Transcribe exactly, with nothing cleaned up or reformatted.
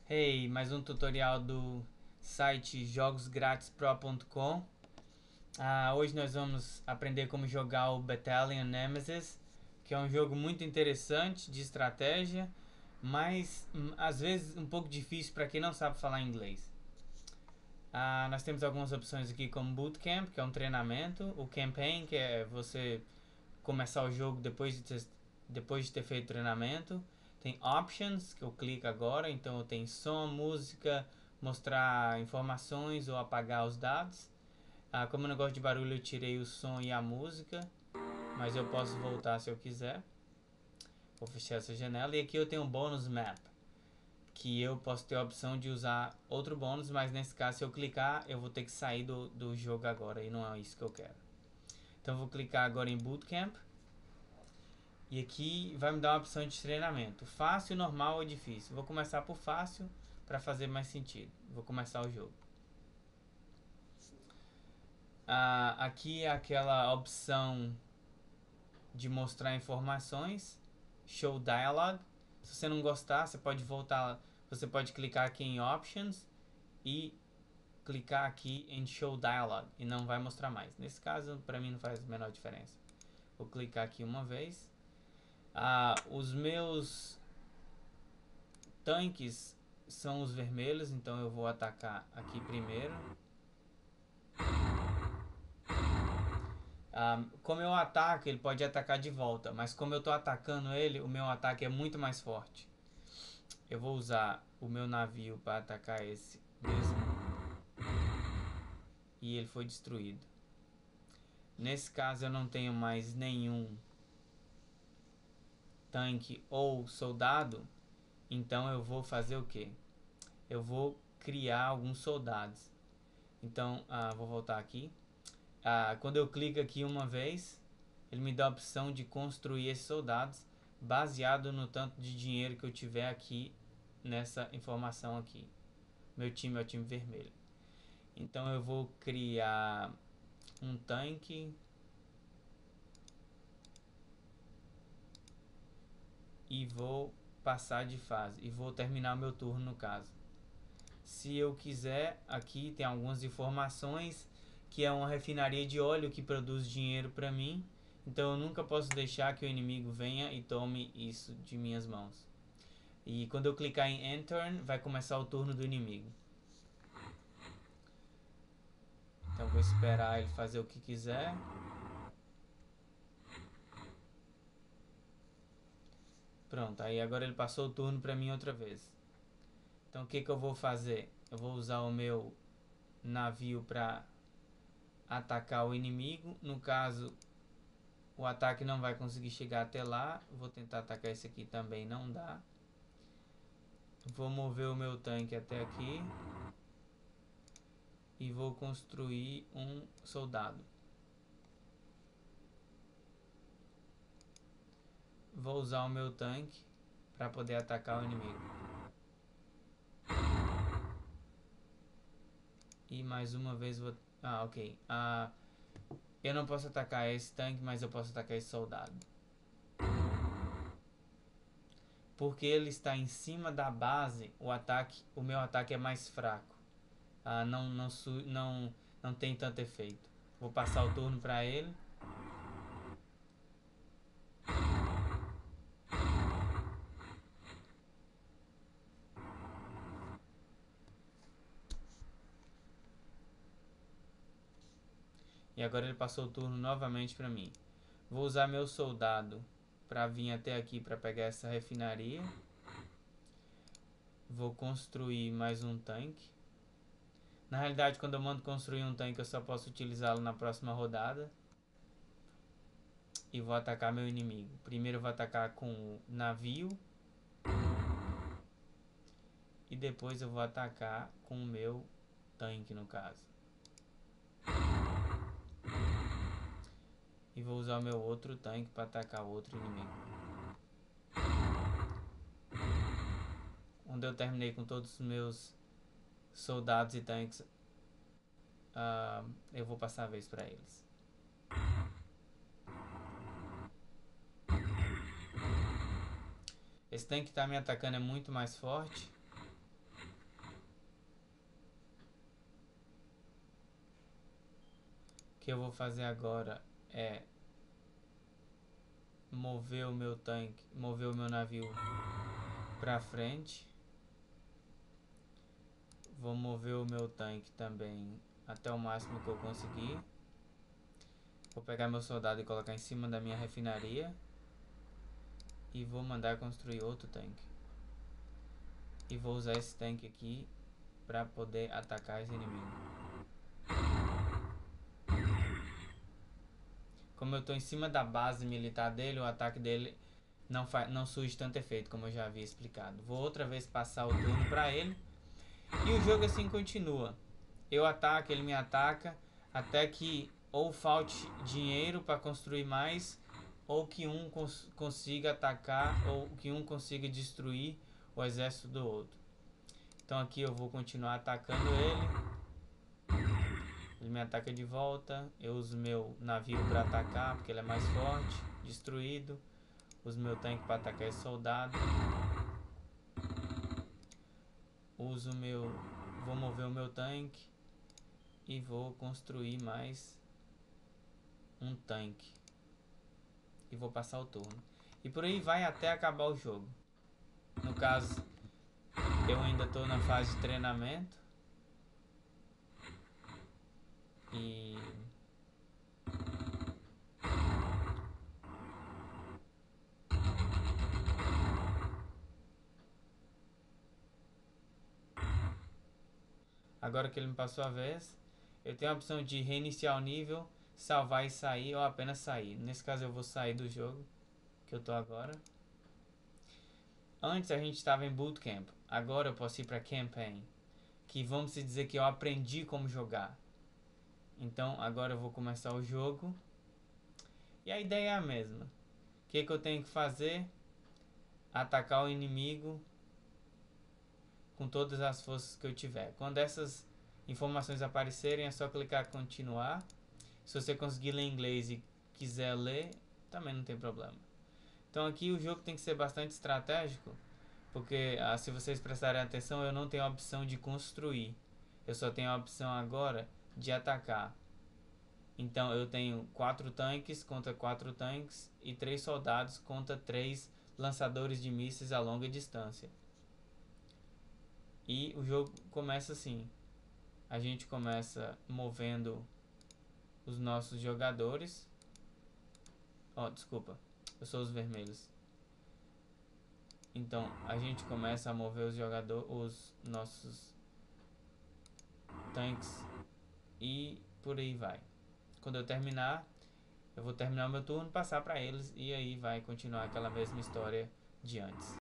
Hey, mais um tutorial do site jogos grátis pro ponto com. Ah, hoje nós vamos aprender como jogar o Battalion Nemesis, que é um jogo muito interessante de estratégia, mas hum, às vezes um pouco difícil para quem não sabe falar inglês. Ah, nós temos algumas opções aqui como Bootcamp, que é um treinamento, o Campaign, que é você começar o jogo depois de ter, depois de ter feito o treinamento. Tem Options, que eu clico agora, então eu tenho som, música, mostrar informações ou apagar os dados. Ah, como eu não gosto de barulho, eu tirei o som e a música, mas eu posso voltar se eu quiser. Vou fechar essa janela e aqui eu tenho um bônus map, que eu posso ter a opção de usar outro bônus, mas nesse caso se eu clicar eu vou ter que sair do, do jogo agora e não é isso que eu quero. Então eu vou clicar agora em Bootcamp e aqui vai me dar uma opção de treinamento, fácil, normal ou difícil. Vou começar por fácil para fazer mais sentido. Vou começar o jogo. Ah, aqui é aquela opção de mostrar informações, Show Dialogue. Se você não gostar, você pode voltar, você pode clicar aqui em Options e clicar aqui em Show Dialogue e não vai mostrar mais. Nesse caso, para mim não faz a menor diferença. Vou clicar aqui uma vez. Ah, os meus tanques são os vermelhos, então eu vou atacar aqui primeiro. Ah, como eu ataco, ele pode atacar de volta, mas como eu estou atacando ele, o meu ataque é muito mais forte. Eu vou usar o meu navio para atacar esse mesmo. E ele foi destruído. Nesse caso eu não tenho mais nenhum tanque ou soldado, então eu vou fazer o que? Eu vou criar alguns soldados. Então, ah, vou voltar aqui. Ah, quando eu clico aqui uma vez, ele me dá a opção de construir esses soldados baseado no tanto de dinheiro que eu tiver aqui nessa informação aqui. Meu time é o time vermelho. Então eu vou criar um tanque e vou passar de fase e vou terminar o meu turno no caso. Se eu quiser, aqui tem algumas informações que é uma refinaria de óleo que produz dinheiro para mim. Então eu nunca posso deixar que o inimigo venha e tome isso de minhas mãos. E quando eu clicar em Enter, vai começar o turno do inimigo. Então eu vou esperar ele fazer o que quiser. Pronto, aí agora ele passou o turno para mim outra vez. Então o que, que eu vou fazer? Eu vou usar o meu navio para atacar o inimigo. No caso, o ataque não vai conseguir chegar até lá. Vou tentar atacar esse aqui também, não dá. Vou mover o meu tanque até aqui. E vou construir um soldado. Vou usar o meu tanque para poder atacar o inimigo. E mais uma vez vou... Ah, ok. Ah, eu não posso atacar esse tanque, mas eu posso atacar esse soldado. Porque ele está em cima da base, o ataque, o meu ataque é mais fraco. Ah, não, não, não, não tem tanto efeito. Vou passar o turno para ele. E agora ele passou o turno novamente para mim. Vou usar meu soldado para vir até aqui para pegar essa refinaria. Vou construir mais um tanque. Na realidade, quando eu mando construir um tanque, eu só posso utilizá-lo na próxima rodada. E vou atacar meu inimigo. Primeiro eu vou atacar com o navio. E depois eu vou atacar com o meu tanque, no caso. E vou usar o meu outro tanque para atacar o outro inimigo. Onde eu terminei com todos os meus soldados e tanques, uh, eu vou passar a vez para eles. Esse tanque que está me atacando é muito mais forte. que eu vou fazer agora é mover o meu tanque, mover o meu navio pra frente. Vou mover o meu tanque também até o máximo que eu conseguir. Vou pegar meu soldado e colocar em cima da minha refinaria. E vou mandar construir outro tanque. E vou usar esse tanque aqui para poder atacar os inimigos. Como eu estou em cima da base militar dele, o ataque dele não, faz, não surge tanto efeito, como eu já havia explicado. Vou outra vez passar o turno para ele. E o jogo assim continua. Eu ataco, ele me ataca, até que ou falte dinheiro para construir mais, ou que um cons consiga atacar, ou que um consiga destruir o exército do outro. Então aqui eu vou continuar atacando ele. Ele me ataca de volta. Eu uso meu navio para atacar, porque ele é mais forte. Destruído. Uso meu tanque para atacar esse soldado. Uso meu... Vou mover o meu tanque. E vou construir mais um tanque. E vou passar o turno. E por aí vai até acabar o jogo. No caso, eu ainda estou na fase de treinamento. E... agora que ele me passou a vez, eu tenho a opção de reiniciar o nível, salvar e sair, ou apenas sair. Nesse caso eu vou sair do jogo, que eu tô agora. Antes a gente estava em Bootcamp, agora eu posso ir para Campaign, que vamos dizer que eu aprendi como jogar. Então agora eu vou começar o jogo. E a ideia é a mesma. O que, que eu tenho que fazer? Atacar o inimigo com todas as forças que eu tiver. Quando essas informações aparecerem, é só clicar em continuar. Se você conseguir ler inglês e quiser ler, também não tem problema. Então aqui o jogo tem que ser bastante estratégico, porque ah, se vocês prestarem atenção, eu não tenho a opção de construir. Eu só tenho a opção agora de atacar. Então eu tenho quatro tanques contra quatro tanques e três soldados contra três lançadores de mísseis a longa distância. E o jogo começa assim. A gente começa movendo os nossos jogadores. Oh, desculpa. Eu sou os vermelhos. Então, a gente começa a mover os jogadores, os nossos tanques e por aí vai. Quando eu terminar, eu vou terminar o meu turno, passar para eles e aí vai continuar aquela mesma história de antes.